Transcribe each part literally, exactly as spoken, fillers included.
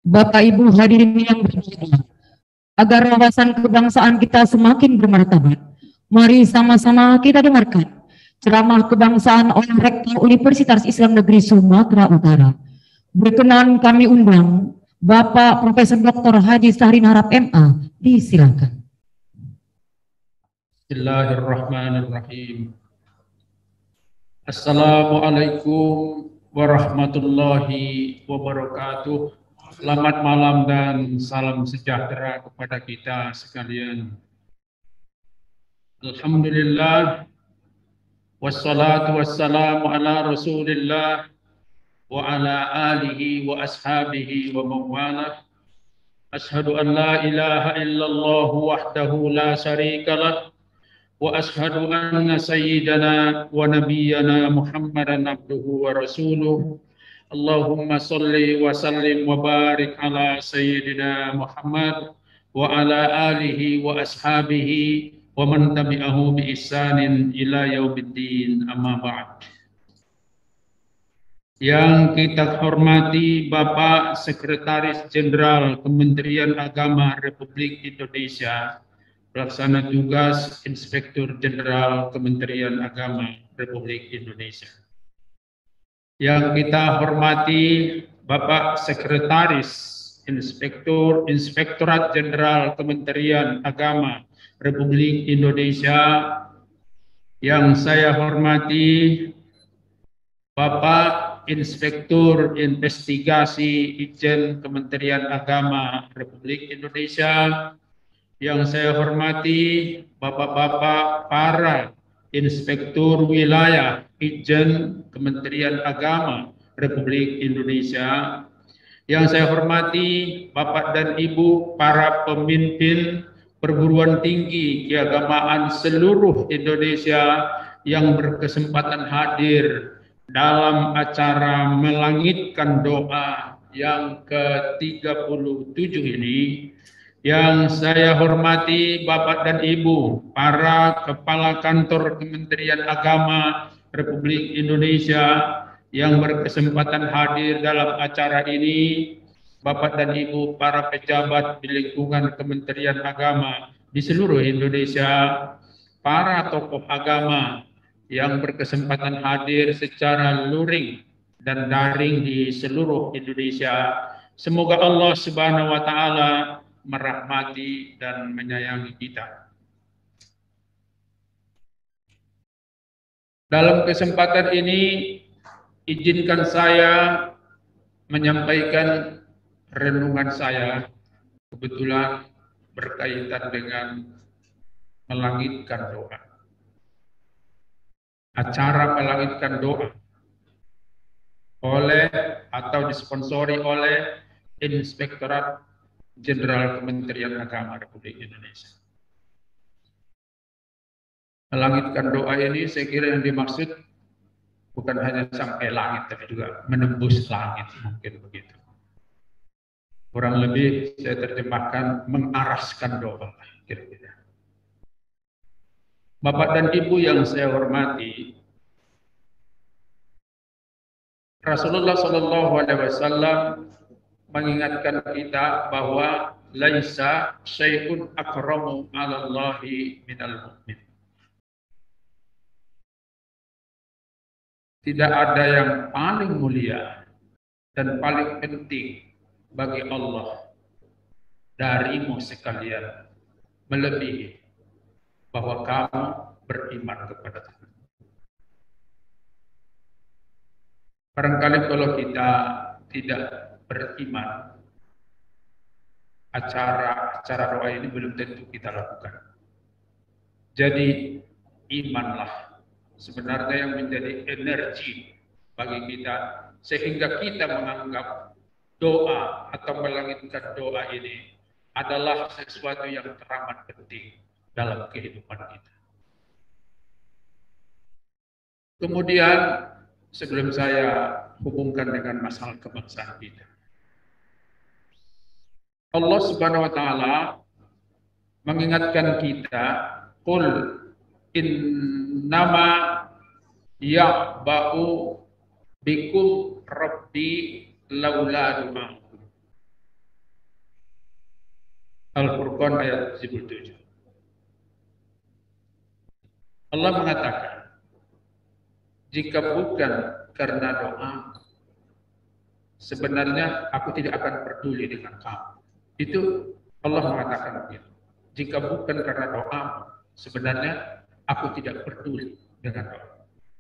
Bapak Ibu hadirin yang berbahagia, agar wawasan kebangsaan kita semakin bermartabat, mari sama-sama kita dengarkan ceramah kebangsaan oleh Rektor Universitas Islam Negeri Sumatera Utara. Berkenan kami undang Bapak Profesor Doktor Haji Syahrin Harap M A, disilakan. Bismillahirrahmanirrahim. Assalamualaikum warahmatullahi wabarakatuh. Selamat malam dan salam sejahtera kepada kita sekalian. Alhamdulillah, wassalatu wassalamu ala rasulillah wa ala alihi wa ashabihi wa mawalah. Ashhadu an la ilaha illallah wahdahu la syarikalah wa ashhadu anna sayyidana wa nabiyyana Muhammadan abduhu wa rasuluh. Allahumma salli wa sallim wa barik ala sayyidina Muhammad wa ala alihi wa ashabihi wa man tabi'ahu bi ihsanin ila yaumiddin, amma ba'd. Yang kita hormati Bapak Sekretaris Jenderal Kementerian Agama Republik Indonesia, Pelaksana Tugas Inspektur Jenderal Kementerian Agama Republik Indonesia. Yang kita hormati Bapak Sekretaris Inspektur Inspektorat Jenderal Kementerian Agama Republik Indonesia. Yang saya hormati Bapak Inspektur Investigasi Itjen Kementerian Agama Republik Indonesia. Yang saya hormati Bapak-Bapak para Inspektur Wilayah Itjen Kementerian Agama Republik Indonesia. Yang saya hormati Bapak dan Ibu para pemimpin perguruan tinggi keagamaan seluruh Indonesia yang berkesempatan hadir dalam acara melangitkan doa yang ke tiga puluh tujuh ini. Yang saya hormati Bapak dan Ibu para Kepala Kantor Kementerian Agama Republik Indonesia yang berkesempatan hadir dalam acara ini, Bapak dan Ibu para pejabat di lingkungan Kementerian Agama di seluruh Indonesia, para tokoh agama yang berkesempatan hadir secara luring dan daring di seluruh Indonesia. Semoga Allah Subhanahu wa taala merahmati dan menyayangi kita. Dalam kesempatan ini, izinkan saya menyampaikan renungan saya, kebetulan berkaitan dengan melangitkan doa. Acara melangitkan doa oleh atau disponsori oleh Inspektorat Jenderal Kementerian Agama Republik Indonesia. Melangitkan doa ini saya kira yang dimaksud bukan hanya sampai langit, tapi juga menembus langit, mungkin begitu. Kurang lebih saya terjemahkan mengaraskan doa, kira-kira. Bapak dan Ibu yang saya hormati, Rasulullah Shallallahu Alaihi Wasallam mengingatkan kita bahwa laisa syai'un akramu 'alallahi minal mu'min. Tidak ada yang paling mulia dan paling penting bagi Allah darimu sekalian, melebihi bahwa kamu beriman kepada Tuhan. Barangkali kalau kita tidak beriman, acara-acara doa ini belum tentu kita lakukan. Jadi imanlah sebenarnya yang menjadi energi bagi kita, sehingga kita menganggap doa atau melangitkan doa ini adalah sesuatu yang teramat penting dalam kehidupan kita. Kemudian sebelum saya hubungkan dengan masalah kebangsaan kita, Allah Subhanahu wa taala mengingatkan kita, qul innama ya'ba'u bikum rabbi laula du'akum. Al-Furqan ayat tujuh puluh tujuh. Allah mengatakan, jika bukan karena doa, sebenarnya aku tidak akan peduli dengan kamu. Itu Allah mengatakan begitu. Jika bukan karena doa, sebenarnya aku tidak peduli dengan doa.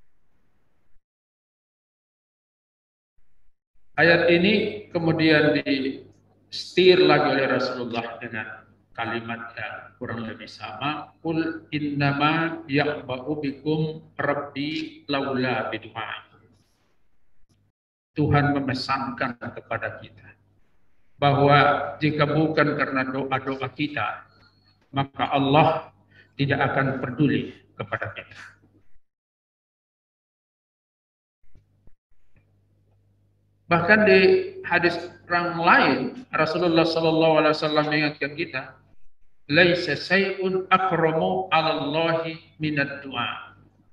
Ayat ini kemudian di setir lagi oleh Rasulullah dengan kalimat yang kurang lebih sama. Qul innama ya'ba'u bikum rabbi laula bidu'ai. Tuhan memesankan kepada kita bahwa jika bukan karena doa-doa kita, maka Allah tidak akan peduli kepada kita. Bahkan di hadis yang lain, Rasulullah Sallallahu Alaihi Wasallam mengingatkan kita, "Laisa syai'un akramu 'ala Allahi minad du'a."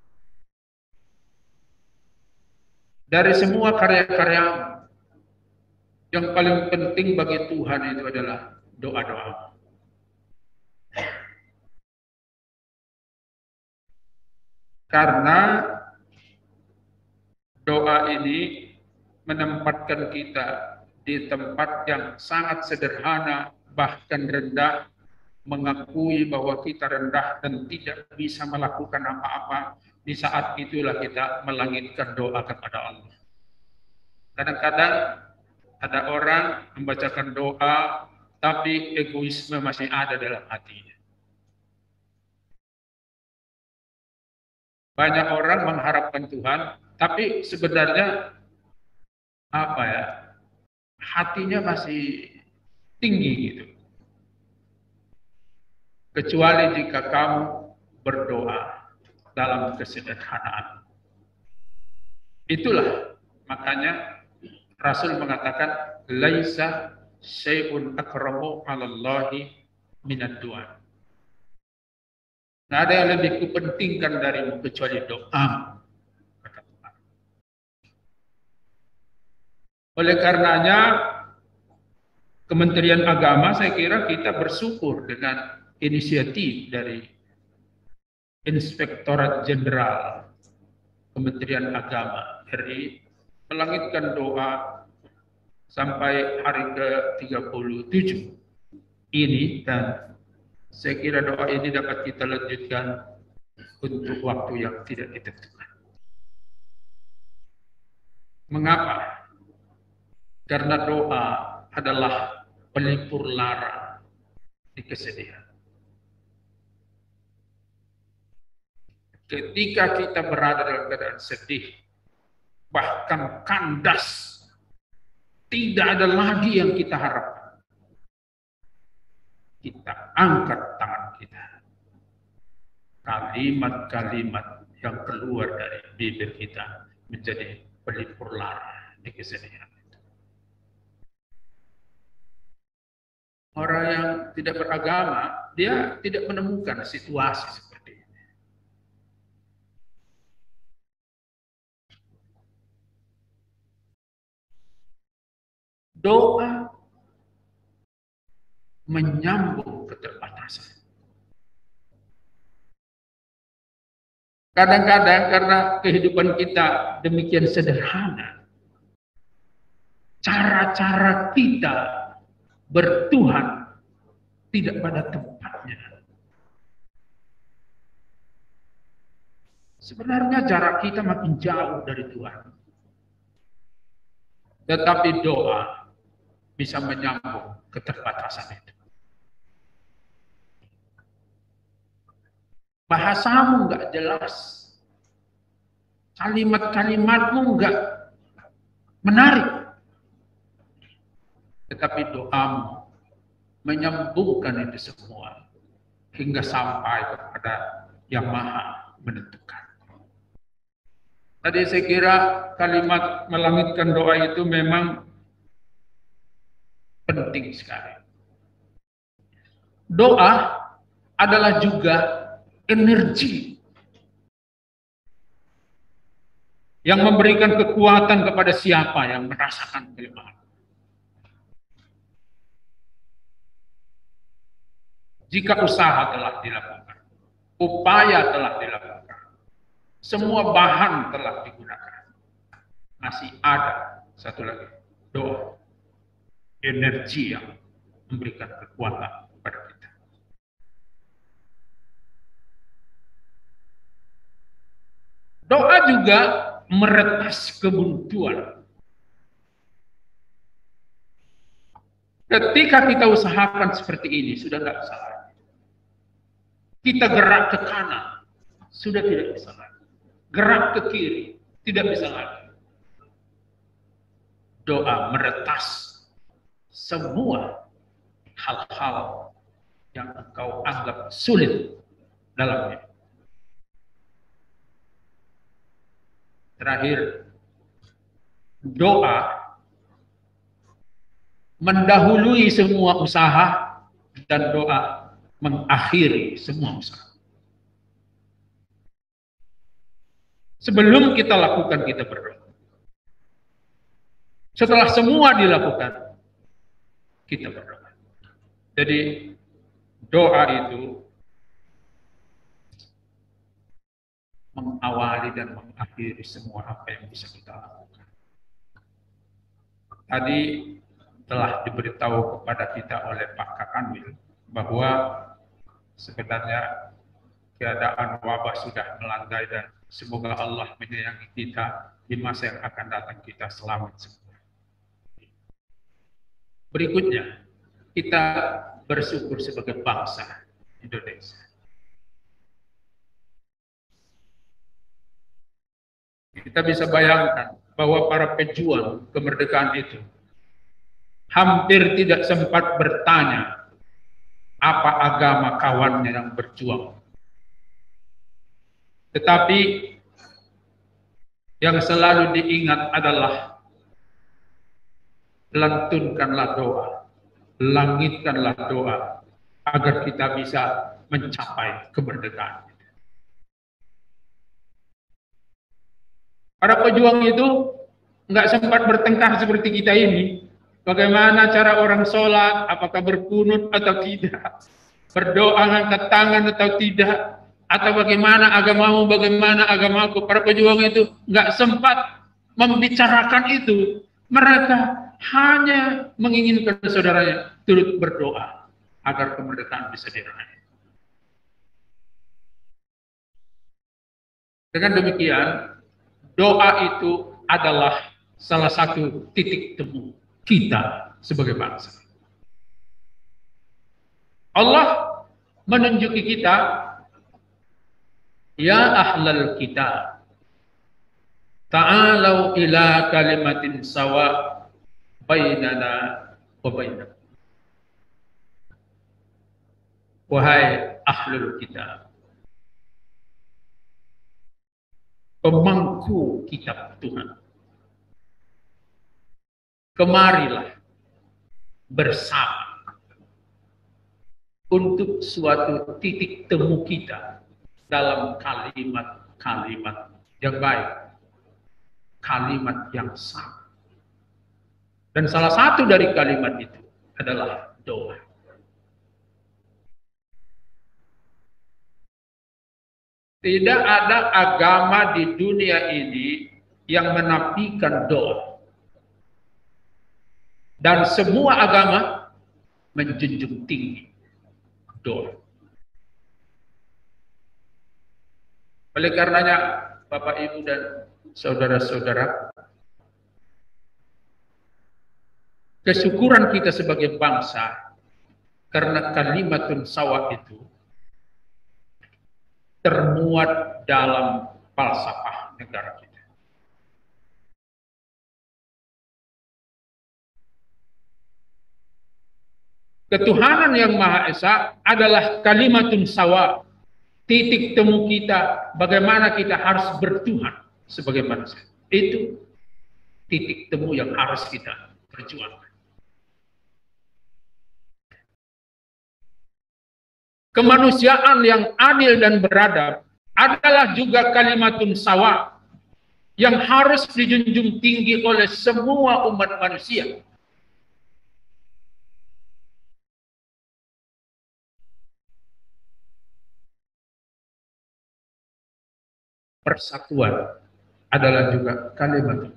Dari semua karya-karya, yang paling penting bagi Tuhan itu adalah doa-doa. Karena doa ini menempatkan kita di tempat yang sangat sederhana, bahkan rendah, mengakui bahwa kita rendah dan tidak bisa melakukan apa-apa. Di saat itulah kita melangitkan doa kepada Allah. Kadang-kadang ada orang membacakan doa, tapi egoisme masih ada dalam hatinya. Banyak orang mengharapkan Tuhan, tapi sebenarnya apa ya, hatinya masih tinggi gitu. Kecuali jika kamu berdoa dalam kesederhanaan. Itulah makanya Rasul mengatakan laisa syai'un akramu 'ala Allahi minad du'a. Nggak ada yang lebih kupentingkan darimu kecuali doa. Oleh karenanya, Kementerian Agama saya kira kita bersyukur dengan inisiatif dari Inspektorat Jenderal Kementerian Agama R I melangitkan doa sampai hari ke tiga puluh tujuh ini, dan saya kira doa ini dapat kita lanjutkan untuk waktu yang tidak ditentukan. Mengapa? Karena doa adalah pelipur lara di kesedihan. Ketika kita berada dalam keadaan sedih, bahkan kandas, tidak ada lagi yang kita harapkan, kita angkat tangan kita. Kalimat-kalimat yang keluar dari bibir kita menjadi pelipur lara di kesedihan. Orang yang tidak beragama, dia tidak menemukan situasi seperti ini. Doa menyambung keterbatasan. Kadang-kadang karena kehidupan kita demikian sederhana, cara-cara kita bertuhan tidak pada tempatnya. Sebenarnya jarak kita makin jauh dari Tuhan. Tetapi doa bisa menyambung keterbatasan itu. Bahasamu nggak jelas, kalimat-kalimatmu nggak menarik, tetapi doamu menyambungkan itu semua hingga sampai kepada Yang Maha menentukan. Tadi saya kira kalimat melangitkan doa itu memang penting sekali. Doa adalah juga energi yang memberikan kekuatan kepada siapa yang merasakan kelemahan. Jika usaha telah dilakukan, upaya telah dilakukan, semua bahan telah digunakan, masih ada satu lagi, doa, energi yang memberikan kekuatan kepada kita. Doa juga meretas kebuntuan. Ketika kita usahakan seperti ini, sudah tidak bisa lagi. Kita gerak ke kanan, sudah tidak bisa lagi. Gerak ke kiri, tidak bisa lagi. Doa meretas semua hal-hal yang engkau anggap sulit dalam hidup. Terakhir, doa mendahului semua usaha dan doa mengakhiri semua usaha. Sebelum kita lakukan, kita berdoa. Setelah semua dilakukan, kita berdoa. Jadi doa itu mengawali dan mengakhiri semua apa yang bisa kita lakukan. Tadi telah diberitahu kepada kita oleh Pak Kakanwil bahwa sebenarnya keadaan wabah sudah melandai dan semoga Allah menyayangi kita di masa yang akan datang, kita selamat semua. Berikutnya, kita bersyukur sebagai bangsa Indonesia. Kita bisa bayangkan bahwa para pejuang kemerdekaan itu hampir tidak sempat bertanya apa agama kawannya yang berjuang. Tetapi yang selalu diingat adalah lantunkanlah doa, langitkanlah doa agar kita bisa mencapai kemerdekaan. Para pejuang itu nggak sempat bertengkar seperti kita ini. Bagaimana cara orang sholat, apakah berkunut atau tidak, berdoa angkat tangan atau tidak, atau bagaimana agamamu, bagaimana agamaku. Para pejuang itu nggak sempat membicarakan itu. Mereka hanya menginginkan saudaranya turut berdoa agar kemerdekaan bisa diraih. Dengan demikian, doa itu adalah salah satu titik temu kita sebagai bangsa. Allah menunjuki kita, ya ahlal kitab, ta'alau ila kalimatin sawa bainana wa bainakum. Wahai ahlul kitab, pemangku kitab Tuhan, kemarilah bersama untuk suatu titik temu kita dalam kalimat-kalimat yang baik, kalimat yang sama. Dan salah satu dari kalimat itu adalah doa. Tidak ada agama di dunia ini yang menafikan doa. Dan semua agama menjunjung tinggi doa. Oleh karenanya, Bapak, Ibu, dan saudara-saudara, kesyukuran kita sebagai bangsa karena kalimatun sawa itu termuat dalam falsafah negara kita. Ketuhanan yang Maha Esa adalah kalimatun sawa, titik temu kita bagaimana kita harus bertuhan sebagai manusia. Itu titik temu yang harus kita perjuangkan. Kemanusiaan yang adil dan beradab adalah juga kalimatun sawa yang harus dijunjung tinggi oleh semua umat manusia. persatuan adalah juga kalimat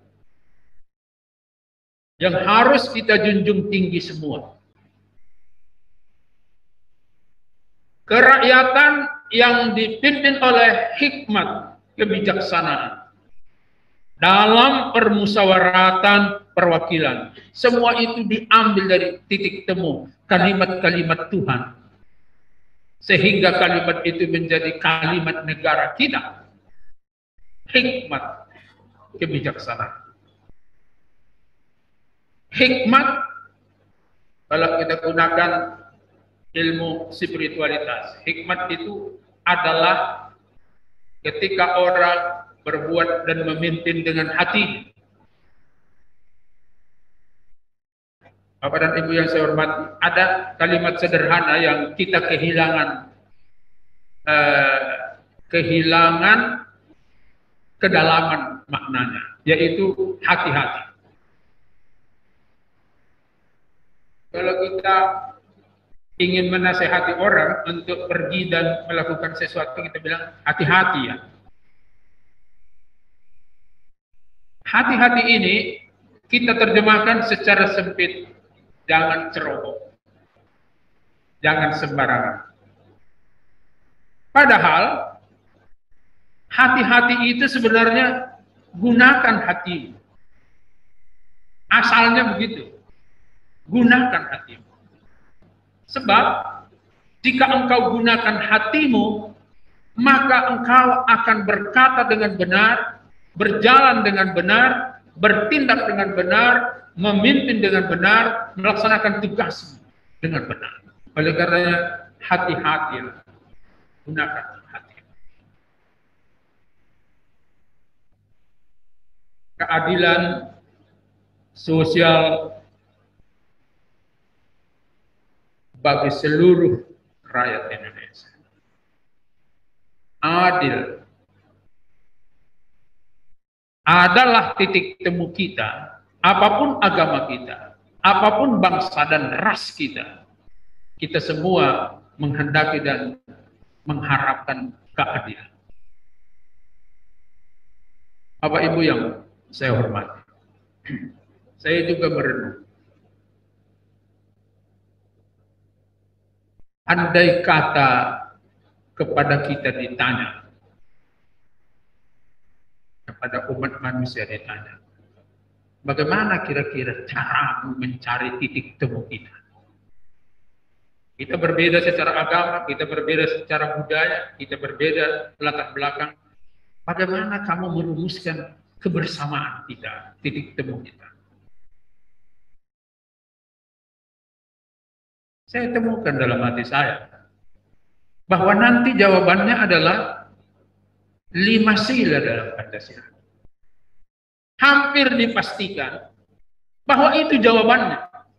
yang harus kita junjung tinggi semua. Kerakyatan yang dipimpin oleh hikmat kebijaksanaan dalam permusyawaratan perwakilan. Semua itu diambil dari titik temu kalimat-kalimat Tuhan. Sehingga kalimat itu menjadi kalimat negara kita. Hikmat kebijaksanaan. Hikmat, kalau kita gunakan ilmu spiritualitas, hikmat itu adalah ketika orang berbuat dan memimpin dengan hati. Bapak dan Ibu yang saya hormati, ada kalimat sederhana yang kita kehilangan eh, kehilangan kedalaman maknanya, yaitu hati-hati. Kalau kita ingin menasehati orang untuk pergi dan melakukan sesuatu, kita bilang hati-hati ya. Hati-hati ini kita terjemahkan secara sempit, jangan ceroboh, jangan sembarangan. Padahal hati-hati itu sebenarnya gunakan hati. Asalnya begitu, gunakan hatimu. Sebab jika engkau gunakan hatimu, maka engkau akan berkata dengan benar, berjalan dengan benar, bertindak dengan benar, memimpin dengan benar, melaksanakan tugasmu dengan benar. Oleh karenanya hati-hati, gunakan hati. Keadilan sosial bagi seluruh rakyat Indonesia. Adil adalah titik temu kita, apapun agama kita, apapun bangsa dan ras kita. Kita semua menghendaki dan mengharapkan keadilan. Bapak Ibu yang saya hormati, saya juga merenung. Andai kata kepada kita ditanya, kepada umat manusia ditanya, bagaimana kira-kira caramu mencari titik temu kita? Kita berbeda secara agama, kita berbeda secara budaya, kita berbeda latar belakang. Bagaimana kamu merumuskan kebersamaan kita, titik temu kita? Saya temukan dalam hati saya bahwa nanti jawabannya adalah lima sila dalam Pancasila. Hampir dipastikan bahwa itu jawabannya.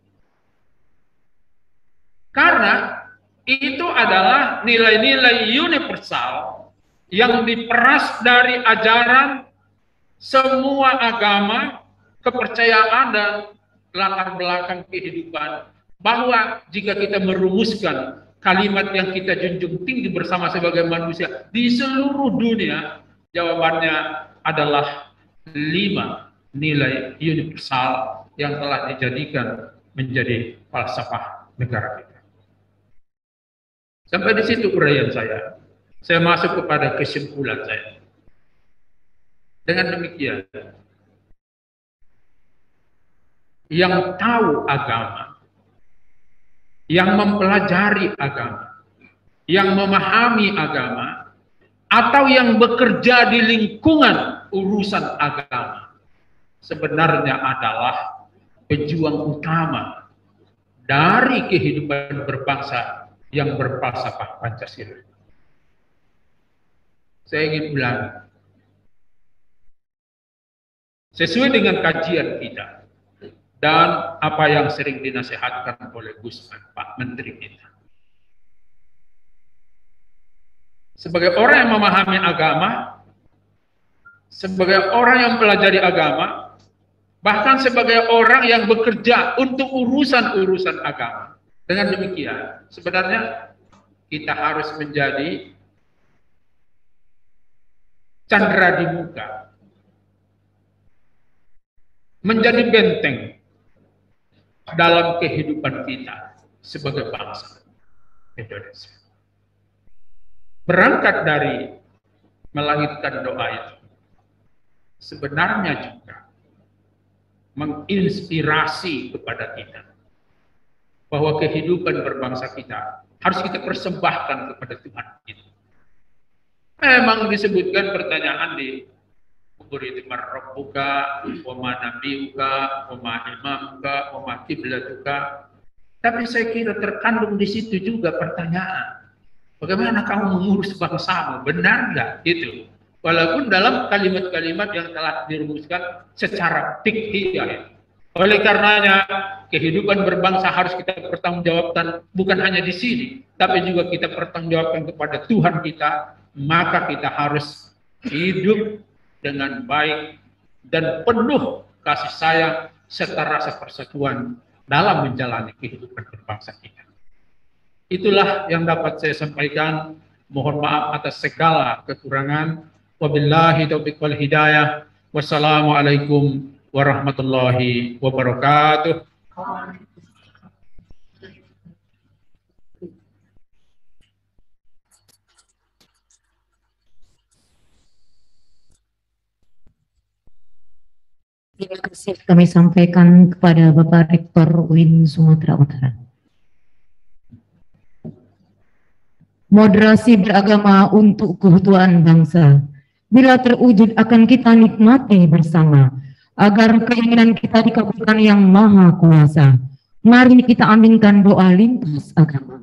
Karena itu adalah nilai-nilai universal yang diperas dari ajaran semua agama, kepercayaan dan latar belakang kehidupan. Bahwa jika kita merumuskan kalimat yang kita junjung tinggi bersama sebagai manusia di seluruh dunia, jawabannya adalah lima nilai universal yang telah dijadikan menjadi falsafah negara kita. Sampai di situ uraian saya. Saya masuk kepada kesimpulan saya. Dengan demikian, yang tahu agama, yang mempelajari agama, yang memahami agama, atau yang bekerja di lingkungan urusan agama, sebenarnya adalah pejuang utama dari kehidupan berbangsa yang berfalsafah Pancasila. Saya ingin ulangi, sesuai dengan kajian kita, dan apa yang sering dinasihatkan oleh Gusman, Pak Menteri kita. Sebagai orang yang memahami agama, sebagai orang yang mempelajari agama, bahkan sebagai orang yang bekerja untuk urusan-urusan agama. Dengan demikian, sebenarnya kita harus menjadi candera di muka, menjadi benteng dalam kehidupan kita sebagai bangsa Indonesia. Berangkat dari melahirkan doa itu, sebenarnya juga menginspirasi kepada kita bahwa kehidupan berbangsa kita harus kita persembahkan kepada Tuhan kita. Memang disebutkan pertanyaan di kubur itu, marrabbuka, wa ma nabiyuka, wa ma imamuka, wa ma kiblatuka. Tapi saya kira terkandung di situ juga pertanyaan, bagaimana kamu mengurus bangsamu, benar nggak itu? Walaupun dalam kalimat-kalimat yang telah dirumuskan secara fikih. Oleh karenanya kehidupan berbangsa harus kita pertanggungjawabkan bukan hanya di sini, tapi juga kita pertanggungjawabkan kepada Tuhan kita. Maka kita harus hidup dengan baik dan penuh kasih sayang serta rasa persatuan dalam menjalani kehidupan berbangsa kita. Itulah yang dapat saya sampaikan. Mohon maaf atas segala kekurangan. Wabillahi taufiq wal hidayah. Wassalamualaikum warahmatullahi wabarakatuh. Terima kasih kami sampaikan kepada Bapak Rektor U I N Sumatera Utara. Moderasi beragama untuk keutuhan bangsa. Bila terwujud akan kita nikmati bersama, agar keinginan kita dikabulkan yang maha kuasa. Mari kita aminkan doa lintas agama.